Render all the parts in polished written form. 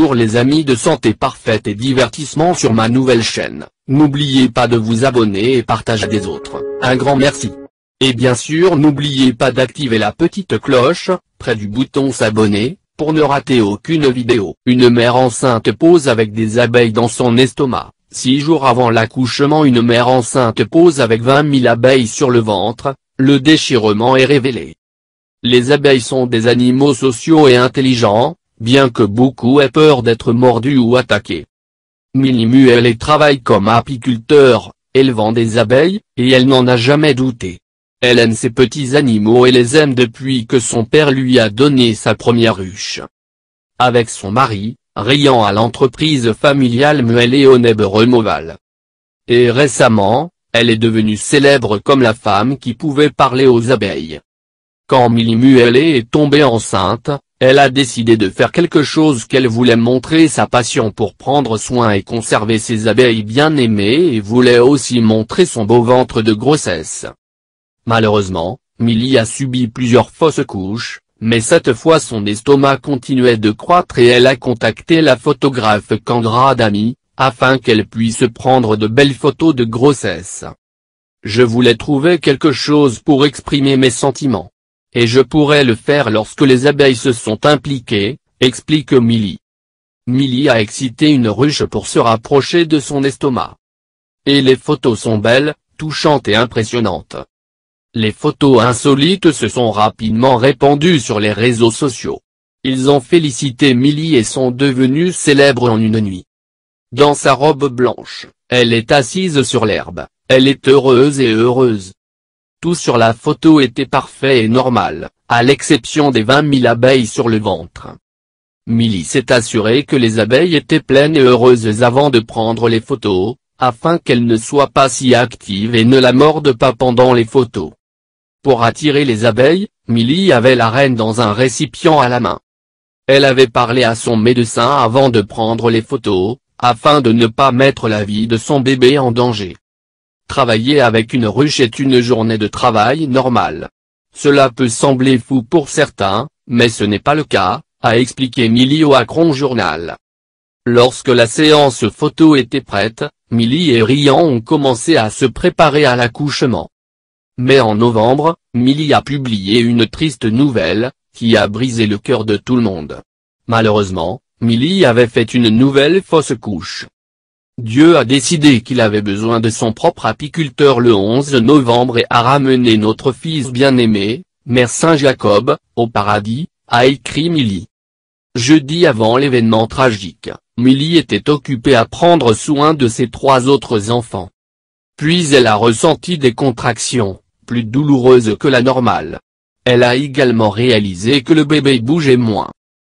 Bonjour les amis de Santé Parfaite et Divertissement sur ma nouvelle chaîne, n'oubliez pas de vous abonner et partager des autres, un grand merci. Et bien sûr n'oubliez pas d'activer la petite cloche, près du bouton s'abonner, pour ne rater aucune vidéo. Une mère enceinte pose avec des abeilles dans son estomac. 6 jours avant l'accouchement, une mère enceinte pose avec 20 000 abeilles sur le ventre, le déchirement est révélé. Les abeilles sont des animaux sociaux et intelligents, bien que beaucoup aient peur d'être mordus ou attaqués. Millie Mueller travaille comme apiculteur, élevant des abeilles, et elle n'en a jamais douté. Elle aime ces petits animaux et les aime depuis que son père lui a donné sa première ruche. Avec son mari, riant à l'entreprise familiale Mueller Honeb Removal. Et récemment, elle est devenue célèbre comme la femme qui pouvait parler aux abeilles. Quand Millie Mueller est tombée enceinte, elle a décidé de faire quelque chose qu'elle voulait montrer sa passion pour prendre soin et conserver ses abeilles bien-aimées et voulait aussi montrer son beau ventre de grossesse. Malheureusement, Millie a subi plusieurs fausses couches, mais cette fois son estomac continuait de croître et elle a contacté la photographe Kendra Adami, afin qu'elle puisse prendre de belles photos de grossesse. Je voulais trouver quelque chose pour exprimer mes sentiments. Et je pourrais le faire lorsque les abeilles se sont impliquées, explique Millie. Millie a excité une ruche pour se rapprocher de son estomac. Et les photos sont belles, touchantes et impressionnantes. Les photos insolites se sont rapidement répandues sur les réseaux sociaux. Ils ont félicité Millie et sont devenus célèbres en une nuit. Dans sa robe blanche, elle est assise sur l'herbe, elle est heureuse et heureuse. Tout sur la photo était parfait et normal, à l'exception des 20 000 abeilles sur le ventre. Millie s'est assurée que les abeilles étaient pleines et heureuses avant de prendre les photos, afin qu'elles ne soient pas si actives et ne la mordent pas pendant les photos. Pour attirer les abeilles, Millie avait la reine dans un récipient à la main. Elle avait parlé à son médecin avant de prendre les photos, afin de ne pas mettre la vie de son bébé en danger. Travailler avec une ruche est une journée de travail normale. Cela peut sembler fou pour certains, mais ce n'est pas le cas, a expliqué Millie au Akron Journal. Lorsque la séance photo était prête, Millie et Ryan ont commencé à se préparer à l'accouchement. Mais en novembre, Millie a publié une triste nouvelle, qui a brisé le cœur de tout le monde. Malheureusement, Millie avait fait une nouvelle fausse couche. Dieu a décidé qu'il avait besoin de son propre apiculteur le 11 novembre et a ramené notre fils bien-aimé, Mère Saint-Jacob, au paradis, a écrit Millie. Jeudi avant l'événement tragique, Millie était occupée à prendre soin de ses 3 autres enfants. Puis elle a ressenti des contractions, plus douloureuses que la normale. Elle a également réalisé que le bébé bougeait moins.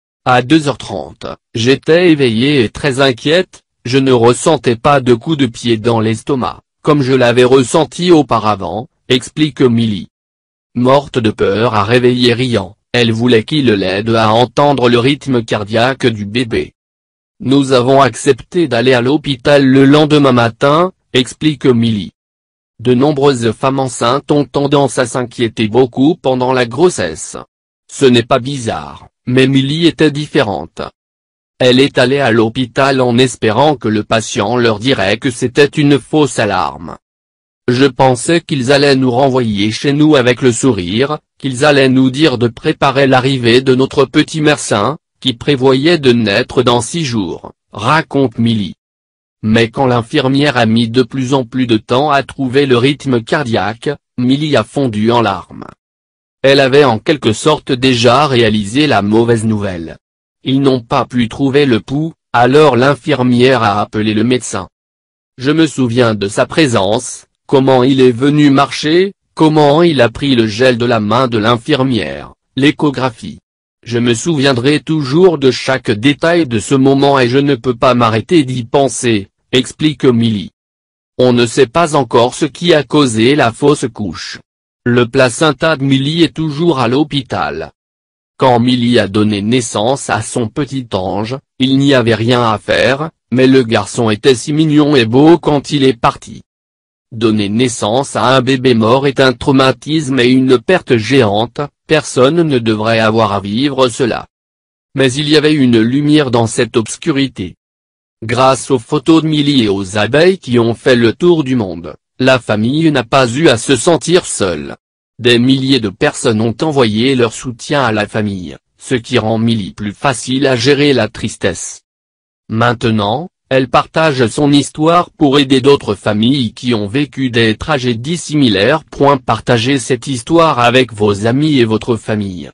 À 2h30, j'étais éveillée et très inquiète. Je ne ressentais pas de coups de pied dans l'estomac, comme je l'avais ressenti auparavant, explique Millie. Morte de peur à réveiller Ryan, elle voulait qu'il l'aide à entendre le rythme cardiaque du bébé. Nous avons accepté d'aller à l'hôpital le lendemain matin, explique Millie. De nombreuses femmes enceintes ont tendance à s'inquiéter beaucoup pendant la grossesse. Ce n'est pas bizarre, mais Millie était différente. Elle est allée à l'hôpital en espérant que le patient leur dirait que c'était une fausse alarme. Je pensais qu'ils allaient nous renvoyer chez nous avec le sourire, qu'ils allaient nous dire de préparer l'arrivée de notre petit Mersin, qui prévoyait de naître dans 6 jours, raconte Millie. Mais quand l'infirmière a mis de plus en plus de temps à trouver le rythme cardiaque, Millie a fondu en larmes. Elle avait en quelque sorte déjà réalisé la mauvaise nouvelle. Ils n'ont pas pu trouver le pouls, alors l'infirmière a appelé le médecin. Je me souviens de sa présence, comment il est venu marcher, comment il a pris le gel de la main de l'infirmière, l'échographie. Je me souviendrai toujours de chaque détail de ce moment et je ne peux pas m'arrêter d'y penser, explique Millie. On ne sait pas encore ce qui a causé la fausse couche. Le placenta de Millie est toujours à l'hôpital. Quand Millie a donné naissance à son petit ange, il n'y avait rien à faire, mais le garçon était si mignon et beau quand il est parti. Donner naissance à un bébé mort est un traumatisme et une perte géante, personne ne devrait avoir à vivre cela. Mais il y avait une lumière dans cette obscurité. Grâce aux photos de Millie et aux abeilles qui ont fait le tour du monde, la famille n'a pas eu à se sentir seule. Des milliers de personnes ont envoyé leur soutien à la famille, ce qui rend Millie plus facile à gérer la tristesse. Maintenant, elle partage son histoire pour aider d'autres familles qui ont vécu des tragédies similaires. Partagez cette histoire avec vos amis et votre famille.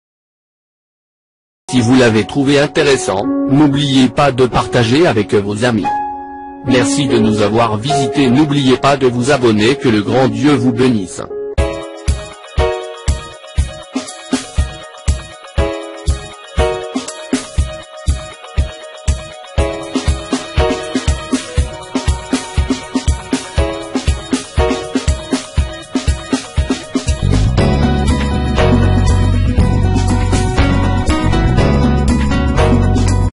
Si vous l'avez trouvé intéressant, n'oubliez pas de partager avec vos amis. Merci de nous avoir visités. N'oubliez pas de vous abonner. Que le grand Dieu vous bénisse.